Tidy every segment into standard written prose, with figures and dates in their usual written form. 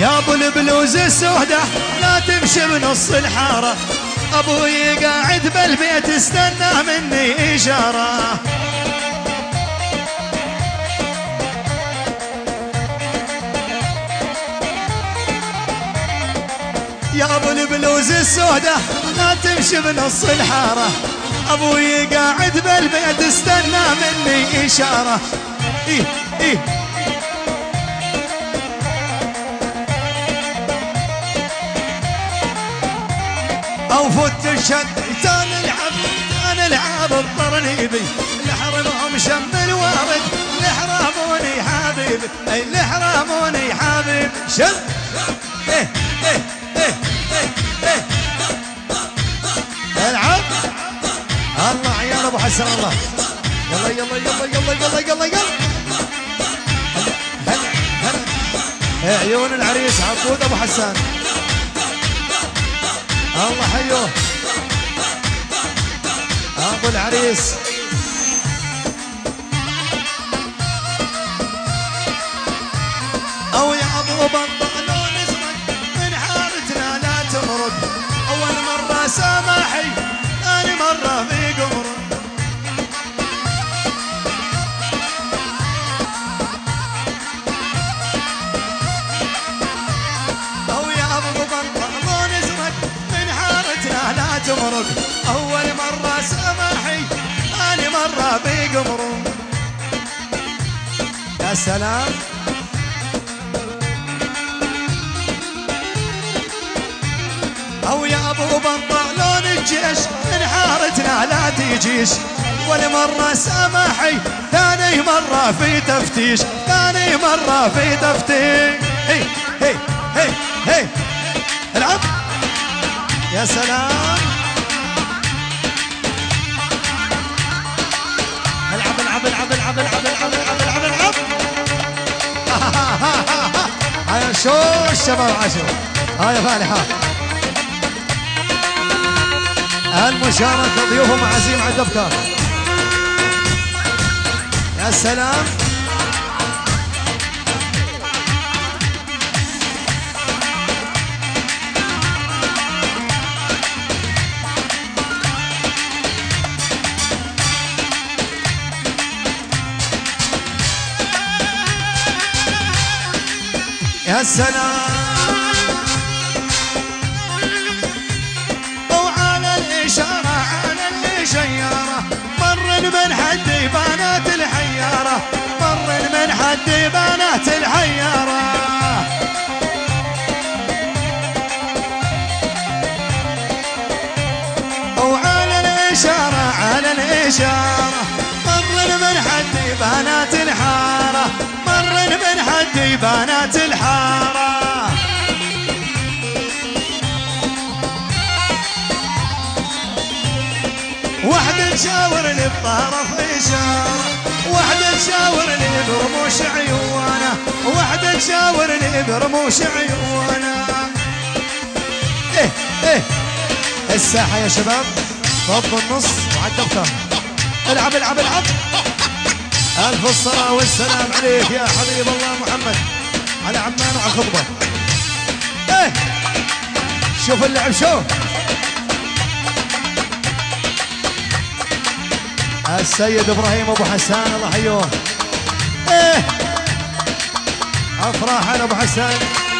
يا ابو البلوز السودة لا تمشي بنص الحارة، ابوي قاعد بالبيت استنى مني اشارة. يا ابو البلوز السودة لا تمشي بنص الحارة، ابوي قاعد بالبيت استنى مني اشارة. إيه إيه او فت الشد نلعب الطرنيبي، لحرمهم شم الوارد لحراموني حبيبي، اي لحراموني حبيبي شد. ايه ايه ايه ايه ايه العب الله عيال ابو حسن الله. يلا يلا يلا يلا يلا يلا يلا هلا هلا عيون العريس عبود ابو حسان الله حيوه ابو العريس. او يا ابو بنطلون ازرق من حارتنا لا تمرق، اول مره سامحي ثاني مره في قمرك. او يا ابو بنطلون ازرق من حارتنا لا تمرق، اول مره سامحي ثاني مره في قمرك. يا سلام او يا ابو بنطلون الجيش من حارتنا لا تجيش، والمرة سامحي ثاني مرة في تفتيش، ثاني مرة في تفتيش. هي هي هي هي العب يا سلام. العب العب العب العب العب العب العب العب العب. هيا شو الشباب عاشوا هاي فالحة المشاركة ضيوفهم عزيم على الدبكة. يا سلام يا سلام. شيارة مر من حد بنات الحيارة، مر من حد بنات الحيارة. وعلى الإشارة على الإشارة مر من حد بنات الحارة، مر من حد بنات الحارة. وحدة تشاورني بطرف إشارة، وحدة تشاورني برموش عيونه، وحدة تشاورني برموش عيونه. إيه إيه الساحة يا شباب فضوا النص وعلى الدبكة. العب العب العب. ألف الصلاة والسلام عليك يا حبيب الله محمد، على عمان وعلى الخطبة. إيه شوف اللعب شوف. السيد ابراهيم ابو حسان الله حيوه. ايه افراح على ابو حسان.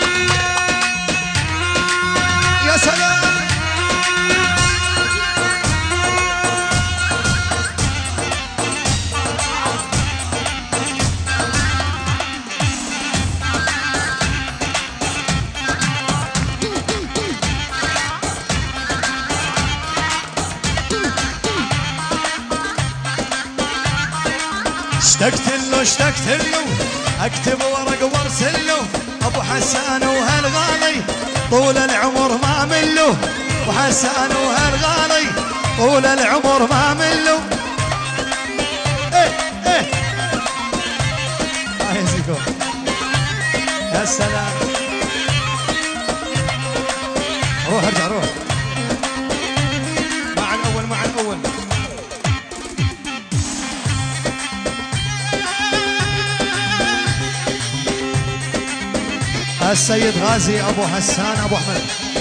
يا سلام اشتقت له اكتب ورق وارسل له، ابو حسان وهالغالي طول العمر ما مله، ابو حسان وهالغالي طول العمر ما مله. ايه ايه يا سلام. روح ارجع روح مع الاول مع الاول. السيد غازي ابو حسان ابو احمد.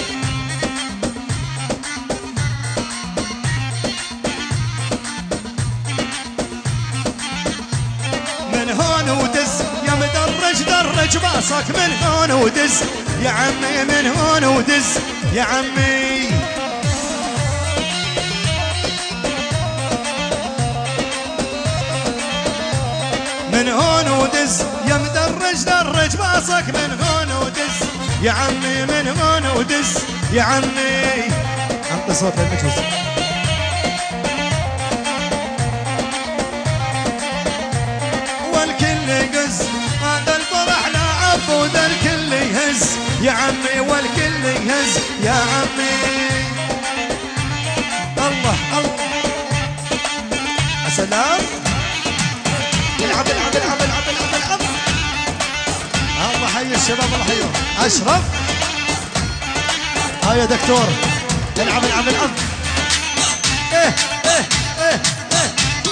من هون ودز يا مدرج درج باصك، من هون ودز يا عمي، من هون ودز يا عمي. من هون ودز يا مدرج درج باصك، من هون ودز يا عمي، من هون ودز يا عمي. انطي صوت المجوز. والكل يقز هذا الفرح لا عبود، الكل يهز يا عمي، والكل يهز يا عمي. الله الله يا سلام. العب العب العب العب العب العب. الله حي الشباب، الله حيهم. اشرف ها يا دكتور. العب العب العب. ايه ايه ايه ايه.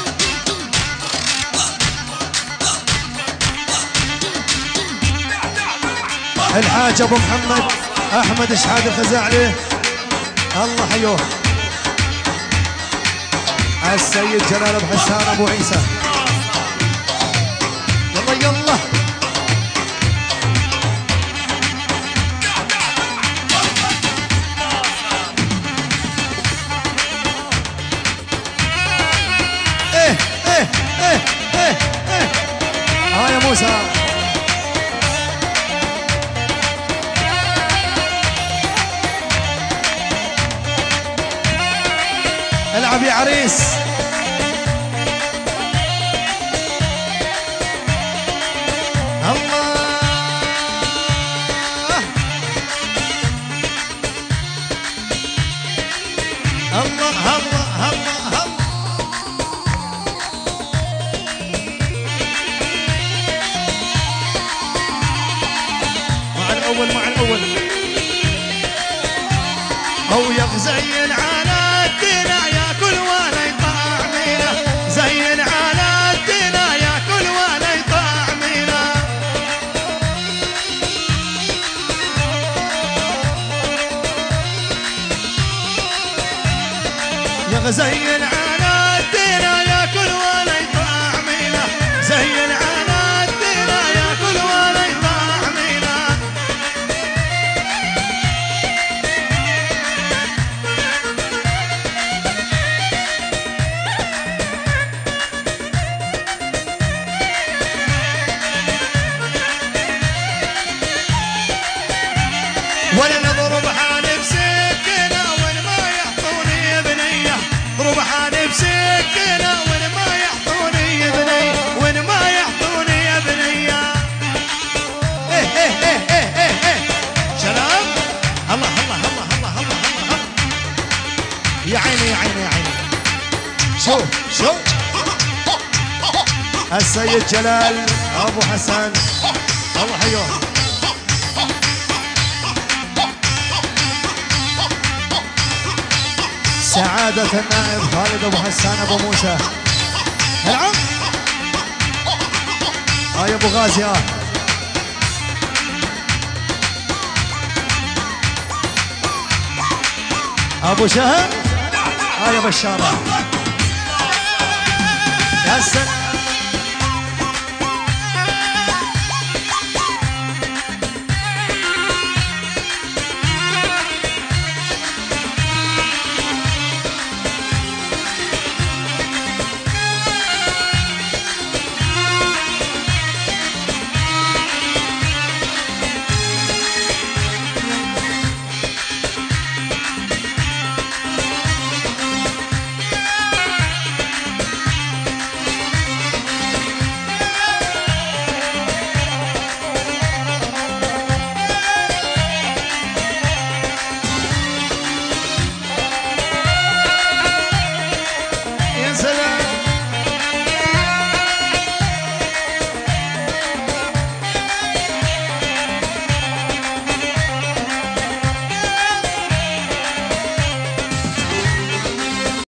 الحاج ابو محمد احمد اشحاد الخزاعلي الله حيوه. السيد جلال ابو حسان ابو عيسى. يلا يلا. ايه ايه ايه ايه ايه. ها يا موسى. العب يا عريس. الله الله الله الله. مع الأول مع الأول. هو يغزين على الدنا ياكل ولا يطعمينا، زين على الدنا ياكل ولا يطعمينا. يغزين على الدنا ياكل ولا يطعمينا، زين على الدنا ياكل ولا يطعمينا. ولا نضرب حالي بسكينة وين ما يحطوني بنية، ضرب حالي بسكينة وين ما يحطوني بنية، وين ما يحطوني يا بنية. ايه ايه ايه ايه ايه ايه. سلام. الله الله الله الله الله الله. يا عيني يا عيني يا عيني. شو شو. السيد جلال ابو حسن الله حيوه. سعادة النائب خالد ابو حسان ابو موسى. العب. هاي ابو غازي. ابو شهر. هاي بشارة. يا سلام.